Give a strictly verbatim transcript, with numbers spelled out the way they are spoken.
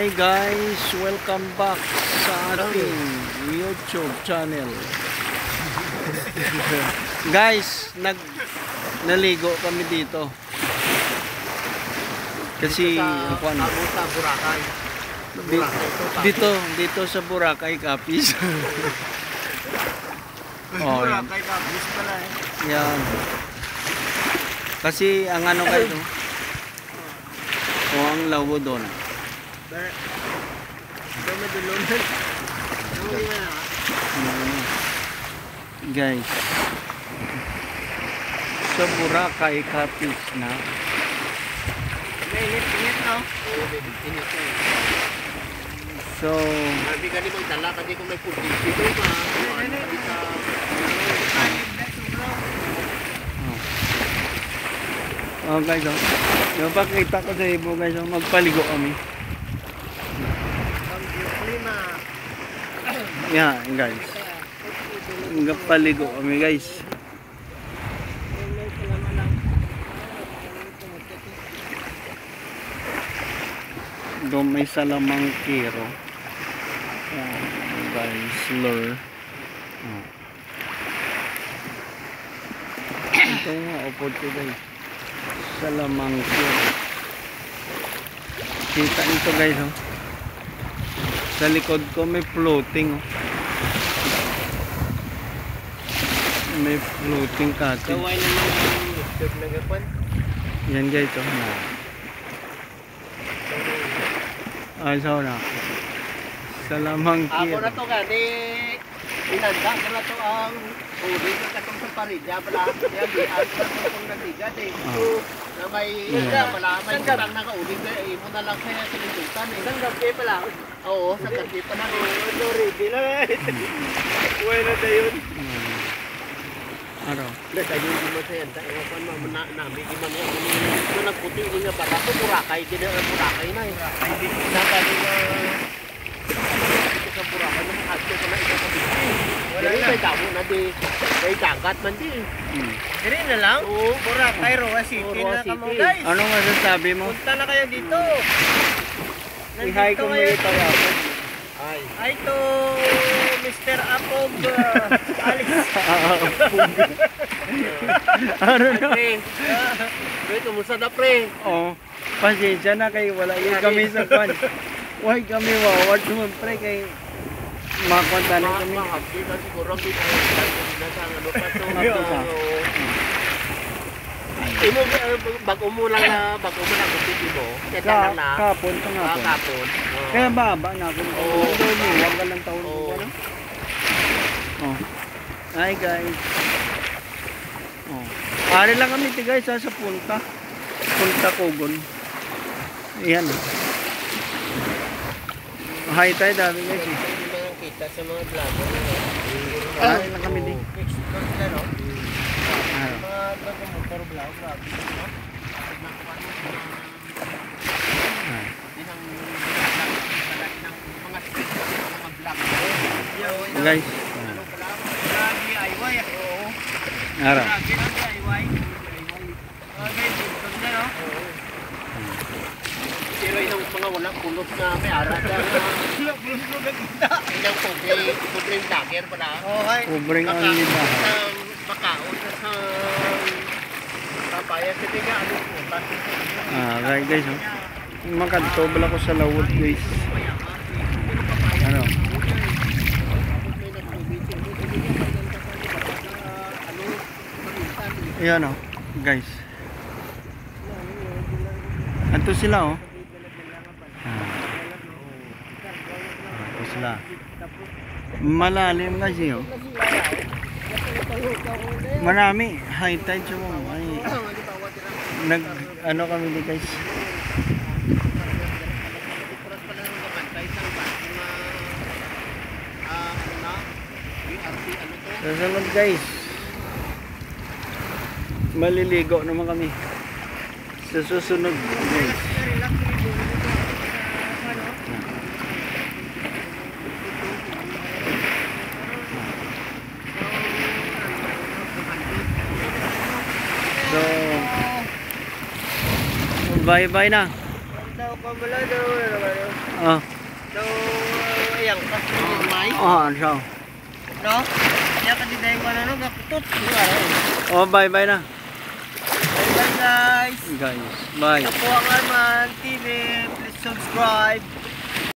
Hi guys, welcome back sa ating YouTube channel. Guys, nag naligo kami dito. Kasi sa, ano, sa Boracay. Di, dito, dito sa Boracay Capiz. Oh, Boracay Capiz pala eh. Yan. Kasi ang ano kayo, o ang lawo doon. Guys, sa Boracay Capiz na. Init-init no? Init-init eh. So, Marami ka ni magdala kasi kung may food dito ka. oh guys, oh. Yung pakita ko sa ibo guys, oh, magpaligo kami. Yeah, guys. Magpaligo kami guys. Doon may salamang kiro. Ayan, guys, lure. Oh. Ito yung upod ko guys. Salamang kiro. Kita nito guys, oh. Sa likod ko may floating, oh. May floating cottage. Gaway naman yung isdog na gapan. Yan guys, oh. Na. Ay, so na. Salamang Ako kiro. na to nga, di inanda ko na to ang uli na katong sa paridya pala. Yan, di ako na to kung nagbigat eh. Na may isda pala, may isdang nakauli ka, imo na lang kaya silindutan eh. Isang gabi pala? Oo, sa gabi pa na rin. Ito, ready na eh. Uwe na na yun. Ano? Hindi, tayo hindi mo sa yan. Tayo pa namin, di man yan. Ito nagputi, hindi nga pala. Ito, Boracay. Hindi na Boracay na eh. Boracay din. Nagano na... Ito sa Boracay na makasyo ka na ito sa biti. Wala na. May damo na di. May dagat man di. Diri na lang? Oo. Boracay, Roa City na kamo guys. Ano masasabi mo? Punta na kayo dito. I-hi ko mo ito ako. Ay. Ay to Mister Apog Alex. Ano na? Pre. Pre, kumusta na pre? Oh, pasensya na kayo. Wala yun kami sa kwan. Why kami waward naman pre kay makwanta na kami. Mga hapdi na siguro ang binasa ang ano pa to. Imo bago mo lang na bago mo lang gusto mo. Kaya na. Kapon pa nga po. Kapon. Kaya baba na ako. Oo. Huwag ka lang taon ko ano. Oh. Hi guys. Oh. Ari lang kami ti guys sa punta. Punta Kogon. Ayan. Hi tayo dami guys. Hindi mo kita sa mga vlogger. Ari lang kami din. Explore na no. Ano? Mga motor vlog, grabe. Guys. D I Y ako. Ara. Lagi na D I Y. Okay, dito na no. Pero yung mga walang kulot na may arat na Bulog-bulog ang kita. ilang pobre, pobre vlogger pala. Okay. Ubring ang liba. Ang makaon sa papaya sa tiga ano po. Ah, right guys. Oh. Makadtobal ako sa lawod guys. Ano? Ayan oh, guys. Anto sila oh. Ah. Anto sila. Malalim kasi oh. Marami. High tide siya mo. Ay, nag, ano kami di guys. Sasunod guys. Maliligo naman kami. Sa susunod guys. So, bye bye na. daw kamalado. Ah. Daw, ayang ka. May. Oh, ano siya? No? Kaya ka din dahil ko na nung kakutot. Oh, bye bye na. Bye bye guys. Guys, bye. Ito po ang Arman T V. Please subscribe.